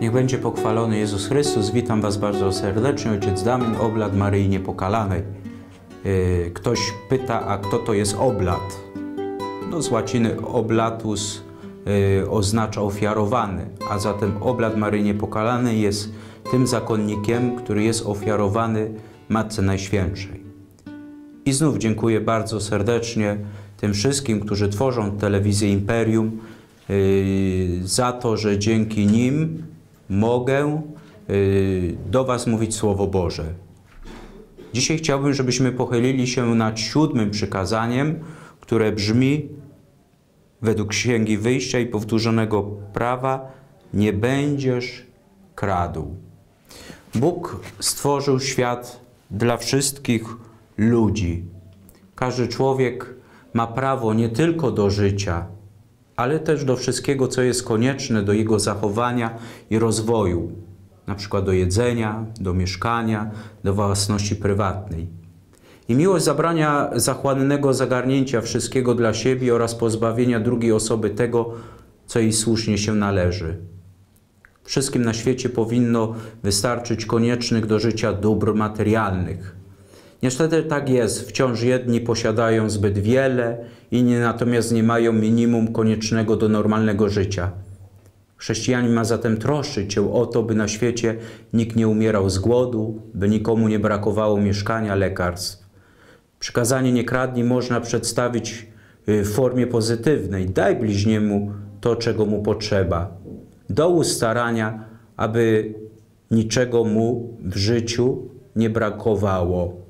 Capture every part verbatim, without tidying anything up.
Niech będzie pochwalony Jezus Chrystus. Witam Was bardzo serdecznie. Ojciec Damian, oblat Maryi Niepokalanej. Ktoś pyta, a kto to jest oblat? No, z łaciny oblatus y, oznacza ofiarowany, a zatem oblat Maryi Niepokalanej jest tym zakonnikiem, który jest ofiarowany Matce Najświętszej. I znów dziękuję bardzo serdecznie tym wszystkim, którzy tworzą telewizję Imperium, y, za to, że dzięki nim mogę y, do Was mówić Słowo Boże. Dzisiaj chciałbym, żebyśmy pochylili się nad siódmym przykazaniem, które brzmi według Księgi Wyjścia i powtórzonego prawa: nie będziesz kradł. Bóg stworzył świat dla wszystkich ludzi. Każdy człowiek ma prawo nie tylko do życia, ale też do wszystkiego, co jest konieczne do jego zachowania i rozwoju. Na przykład do jedzenia, do mieszkania, do własności prywatnej. I miłość zabrania zachłannego zagarnięcia wszystkiego dla siebie oraz pozbawienia drugiej osoby tego, co jej słusznie się należy. Wszystkim na świecie powinno wystarczyć koniecznych do życia dóbr materialnych. Niestety tak jest. Wciąż jedni posiadają zbyt wiele, inni natomiast nie mają minimum koniecznego do normalnego życia. Chrześcijanin ma zatem troszczyć się o to, by na świecie nikt nie umierał z głodu, by nikomu nie brakowało mieszkania, lekarstw. Przykazanie nie kradnij można przedstawić w formie pozytywnej. Daj bliźniemu to, czego mu potrzeba. Dołóż starania, aby niczego mu w życiu nie brakowało.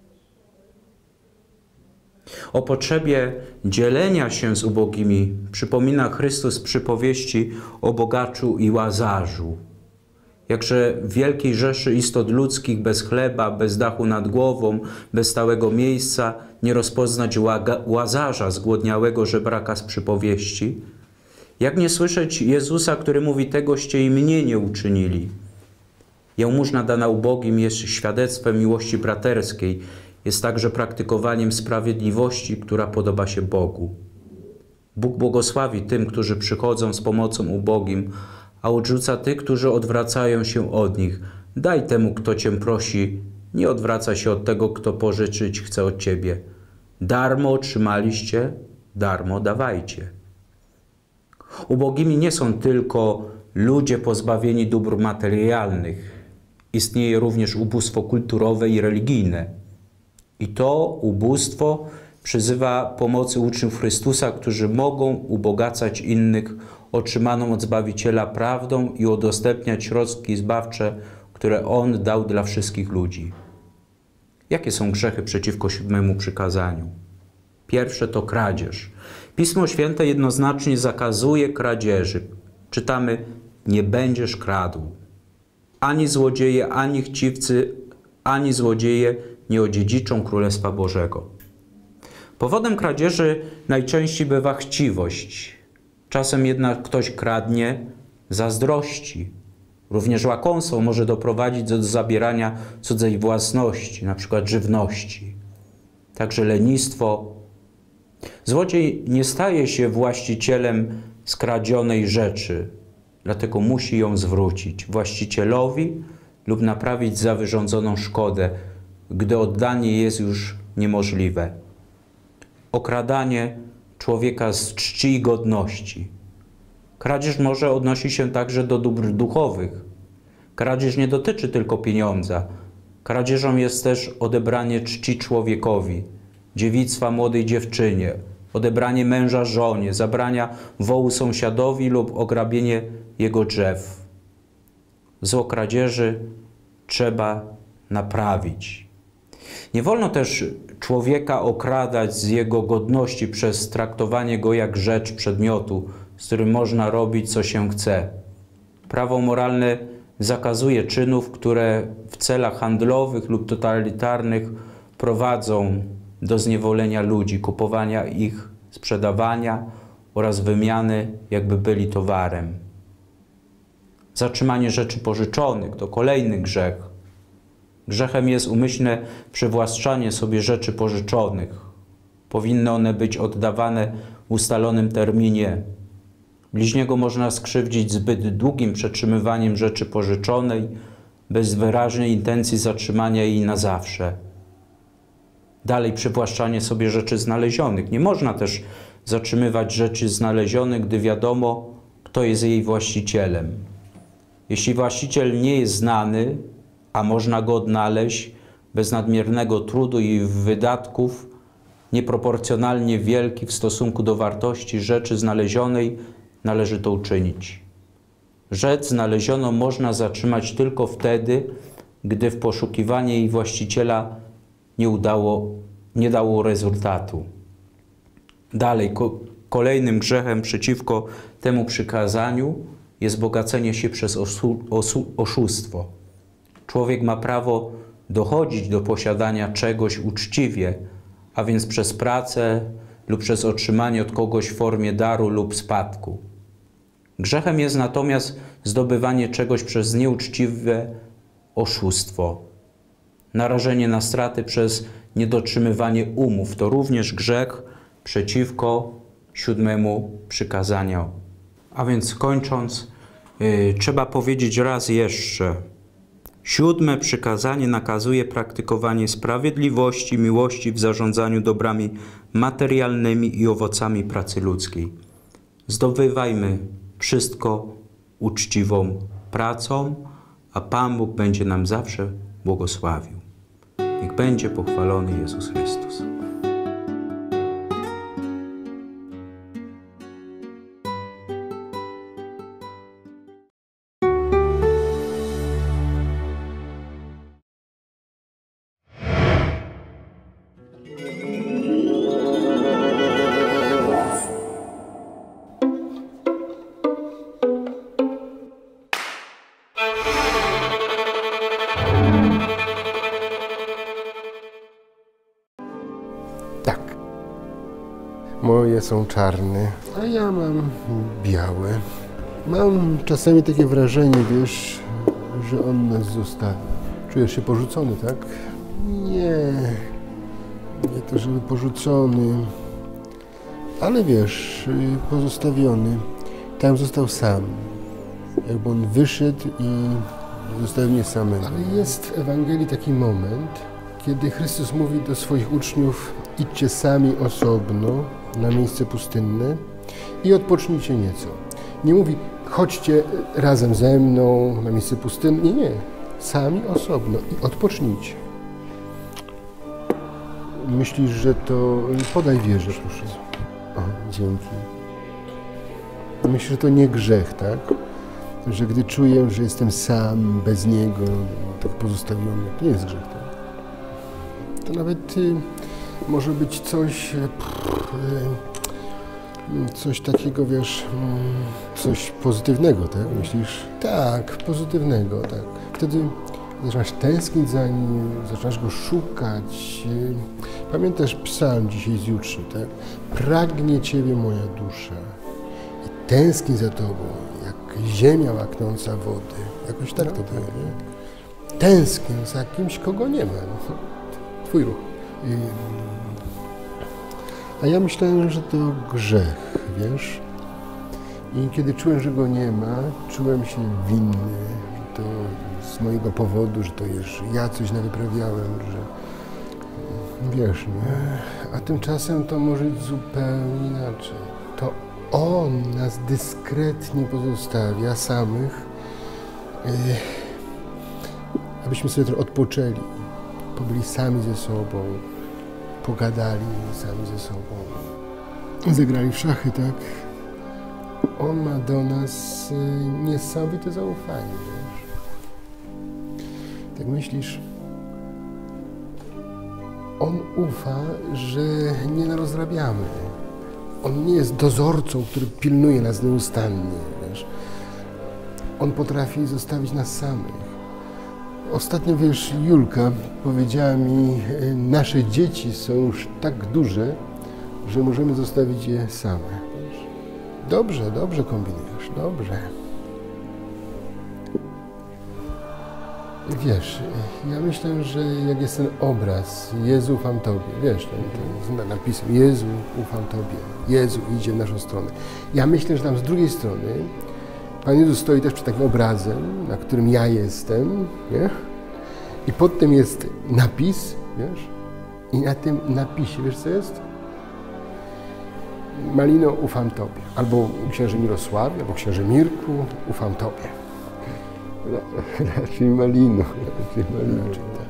O potrzebie dzielenia się z ubogimi przypomina Chrystus w przypowieści o bogaczu i łazarzu. Jakże w wielkiej rzeszy istot ludzkich bez chleba, bez dachu nad głową, bez stałego miejsca nie rozpoznać łazarza zgłodniałego żebraka z przypowieści. Jak nie słyszeć Jezusa, który mówi: tegoście i mnie nie uczynili. Jałmużna dana ubogim jest świadectwem miłości braterskiej, jest także praktykowaniem sprawiedliwości, która podoba się Bogu. Bóg błogosławi tym, którzy przychodzą z pomocą ubogim, a odrzuca tych, którzy odwracają się od nich. Daj temu, kto Cię prosi, nie odwraca się od tego, kto pożyczyć chce od Ciebie. Darmo otrzymaliście, darmo dawajcie. Ubogimi nie są tylko ludzie pozbawieni dóbr materialnych. Istnieje również ubóstwo kulturowe i religijne. I to ubóstwo przyzywa pomocy uczniów Chrystusa, którzy mogą ubogacać innych otrzymaną od Zbawiciela prawdą i udostępniać środki zbawcze, które On dał dla wszystkich ludzi. Jakie są grzechy przeciwko siódmemu przykazaniu? Pierwsze to kradzież. Pismo Święte jednoznacznie zakazuje kradzieży. Czytamy: nie będziesz kradł. Ani złodzieje, ani chciwcy, ani złodzieje nie odziedziczą Królestwa Bożego. Powodem kradzieży najczęściej bywa chciwość. Czasem jednak ktoś kradnie zazdrości. Również łakomstwo może doprowadzić do zabierania cudzej własności, na przykład żywności. Także lenistwo. Złodziej nie staje się właścicielem skradzionej rzeczy, dlatego musi ją zwrócić właścicielowi lub naprawić za wyrządzoną szkodę, gdy oddanie jest już niemożliwe. Okradanie człowieka z czci i godności. Kradzież może odnosić się także do dóbr duchowych. Kradzież nie dotyczy tylko pieniądza. Kradzieżą jest też odebranie czci człowiekowi, dziewictwa młodej dziewczynie, odebranie męża żonie, zabrania wołu sąsiadowi lub ograbienie jego drzew. Zło kradzieży trzeba naprawić. Nie wolno też człowieka okradać z jego godności przez traktowanie go jak rzecz przedmiotu, z którym można robić, co się chce. Prawo moralne zakazuje czynów, które w celach handlowych lub totalitarnych prowadzą do zniewolenia ludzi, kupowania ich, sprzedawania oraz wymiany, jakby byli towarem. Zatrzymanie rzeczy pożyczonych to kolejny grzech. Grzechem jest umyślne przywłaszczanie sobie rzeczy pożyczonych. Powinny one być oddawane w ustalonym terminie. Bliźniego można skrzywdzić zbyt długim przetrzymywaniem rzeczy pożyczonej, bez wyraźnej intencji zatrzymania jej na zawsze. Dalej przywłaszczanie sobie rzeczy znalezionych. Nie można też zatrzymywać rzeczy znalezionych, gdy wiadomo, kto jest jej właścicielem. Jeśli właściciel nie jest znany, a można go odnaleźć bez nadmiernego trudu i wydatków, nieproporcjonalnie wielki w stosunku do wartości rzeczy znalezionej, należy to uczynić. Rzecz znalezioną można zatrzymać tylko wtedy, gdy w poszukiwanie jej właściciela nie udało, nie dało rezultatu. Dalej, ko kolejnym grzechem przeciwko temu przykazaniu jest bogacenie się przez oszustwo. Człowiek ma prawo dochodzić do posiadania czegoś uczciwie, a więc przez pracę lub przez otrzymanie od kogoś w formie daru lub spadku. Grzechem jest natomiast zdobywanie czegoś przez nieuczciwe oszustwo. Narażenie na straty przez niedotrzymywanie umów to również grzech przeciwko siódmemu przykazaniu. A więc kończąc, yy, trzeba powiedzieć raz jeszcze. Siódme przykazanie nakazuje praktykowanie sprawiedliwości, miłości w zarządzaniu dobrami materialnymi i owocami pracy ludzkiej. Zdobywajmy wszystko uczciwą pracą, a Pan Bóg będzie nam zawsze błogosławił. Niech będzie pochwalony Jezus Chrystus. Moje są czarne, a ja mam białe. Mam czasami takie wrażenie, wiesz, że on nas zostawi. Czujesz się porzucony, tak? Nie, nie to, żeby porzucony, ale wiesz, pozostawiony. Tam został sam. Jakby on wyszedł i zostawił mnie samego. Ale jest w Ewangelii taki moment, kiedy Chrystus mówi do swoich uczniów: idźcie sami osobno na miejsce pustynne i odpocznijcie nieco. Nie mówi: chodźcie razem ze mną na miejsce pustynne. Nie, nie. Sami osobno i odpocznijcie. Myślisz, że to... Podaj wierzę, proszę. O, dzięki. Myślę, że to nie grzech, tak? Że gdy czuję, że jestem sam, bez Niego, tak pozostawiony, to nie jest grzech, tak? To nawet y, może być coś, y, coś takiego, wiesz, y, coś pozytywnego, tak? Myślisz? Tak, pozytywnego, tak. Wtedy zaczynasz tęsknić za Nim, zaczynasz Go szukać. Y, pamiętasz psalm dzisiaj z jutrzni, tak? Pragnie Ciebie moja dusza i tęskni za Tobą, jak ziemia łaknąca wody. Jakoś tak to było, nie? Tęsknię za kimś, kogo nie ma. No. Twój ruch. A ja myślałem, że to grzech, wiesz? I kiedy czułem, że go nie ma, czułem się winny. To z mojego powodu, że to już ja coś nawyprawiałem, że wiesz, nie? A tymczasem to może być zupełnie inaczej. To On nas dyskretnie pozostawia samych, abyśmy sobie trochę odpoczęli. Pobyli sami ze sobą, pogadali sami ze sobą, zagrali w szachy, tak? On ma do nas niesamowite zaufanie, wiesz? Tak myślisz? On ufa, że nie narozrabiamy. On nie jest dozorcą, który pilnuje nas nieustannie, wiesz? On potrafi zostawić nas samych. Ostatnio, wiesz, Julka powiedziała mi, nasze dzieci są już tak duże, że możemy zostawić je same. Dobrze, dobrze kombinujesz, dobrze. Wiesz, ja myślę, że jak jest ten obraz Jezu, ufam Tobie, wiesz, ten, ten napisem Jezu, ufam Tobie, Jezu idzie w naszą stronę. Ja myślę, że tam z drugiej strony Pan Jezus stoi też przed takim obrazem, na którym ja jestem, nie? I pod tym jest napis, wiesz, i na tym napisie, wiesz co jest? Malino, ufam Tobie. Albo księży Mirosławie, albo księży Mirku, ufam Tobie. Raczej Malino, raczej Malino.